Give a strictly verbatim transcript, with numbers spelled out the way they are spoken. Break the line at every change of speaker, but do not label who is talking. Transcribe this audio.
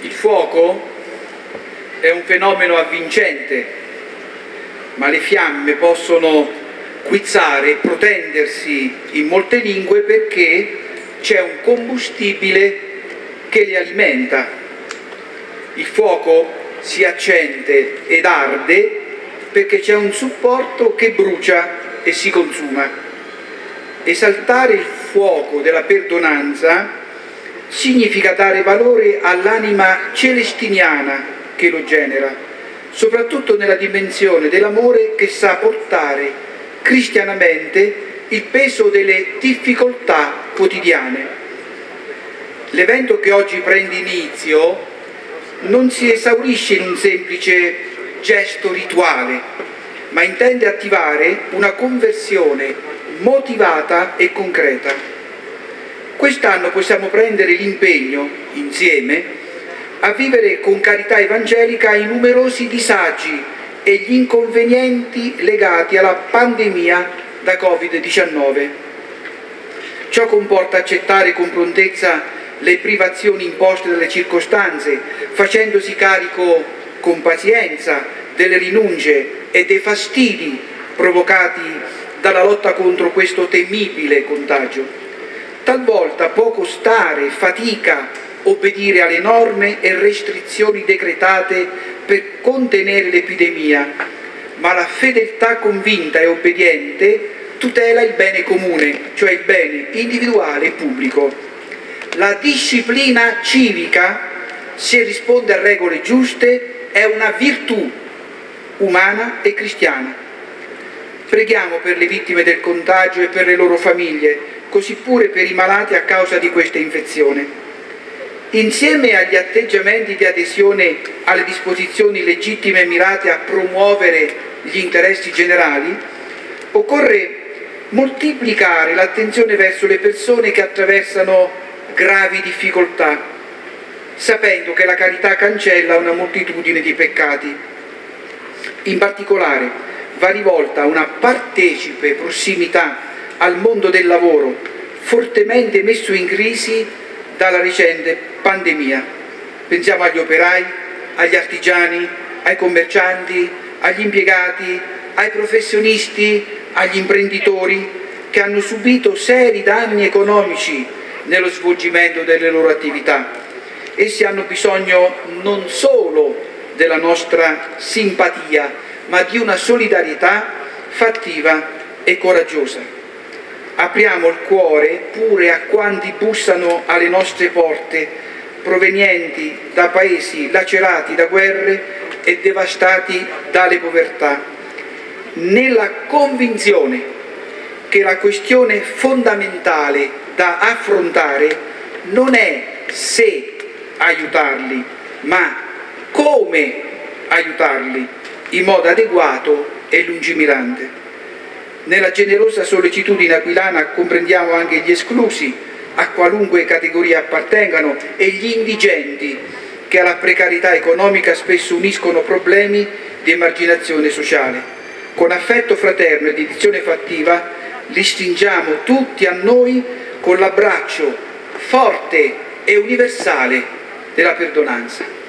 Il fuoco è un fenomeno avvincente, ma le fiamme possono guizzare e protendersi in molte lingue perché c'è un combustibile che le alimenta. Il fuoco si accende ed arde perché c'è un supporto che brucia e si consuma. Esaltare il fuoco della perdonanza significa dare valore all'anima celestiniana che lo genera, soprattutto nella dimensione dell'amore che sa portare cristianamente il peso delle difficoltà quotidiane. L'evento che oggi prende inizio non si esaurisce in un semplice gesto rituale, ma intende attivare una conversione motivata e concreta. Quest'anno possiamo prendere l'impegno, insieme, a vivere con carità evangelica i numerosi disagi e gli inconvenienti legati alla pandemia da Covid diciannove. Ciò comporta accettare con prontezza le privazioni imposte dalle circostanze, facendosi carico con pazienza delle rinunce e dei fastidi provocati dalla lotta contro questo temibile contagio. Talvolta può costare fatica obbedire alle norme e restrizioni decretate per contenere l'epidemia, ma la fedeltà convinta e obbediente tutela il bene comune, cioè il bene individuale e pubblico. La disciplina civica, se risponde a regole giuste, è una virtù umana e cristiana. Preghiamo per le vittime del contagio e per le loro famiglie, così pure per i malati a causa di questa infezione. Insieme agli atteggiamenti di adesione alle disposizioni legittime mirate a promuovere gli interessi generali, occorre moltiplicare l'attenzione verso le persone che attraversano gravi difficoltà, sapendo che la carità cancella una moltitudine di peccati. In particolare va rivolta una partecipe prossimità al mondo del lavoro, fortemente messo in crisi dalla recente pandemia. Pensiamo agli operai, agli artigiani, ai commercianti, agli impiegati, ai professionisti, agli imprenditori che hanno subito seri danni economici nello svolgimento delle loro attività. Essi hanno bisogno non solo della nostra simpatia, ma di una solidarietà fattiva e coraggiosa. Apriamo il cuore pure a quanti bussano alle nostre porte, provenienti da paesi lacerati da guerre e devastati dalle povertà, nella convinzione che la questione fondamentale da affrontare non è se aiutarli, ma come aiutarli in modo adeguato e lungimirante. Nella generosa sollecitudine aquilana comprendiamo anche gli esclusi, a qualunque categoria appartengano, e gli indigenti, che alla precarietà economica spesso uniscono problemi di emarginazione sociale. Con affetto fraterno e dedizione fattiva li stringiamo tutti a noi con l'abbraccio forte e universale della perdonanza.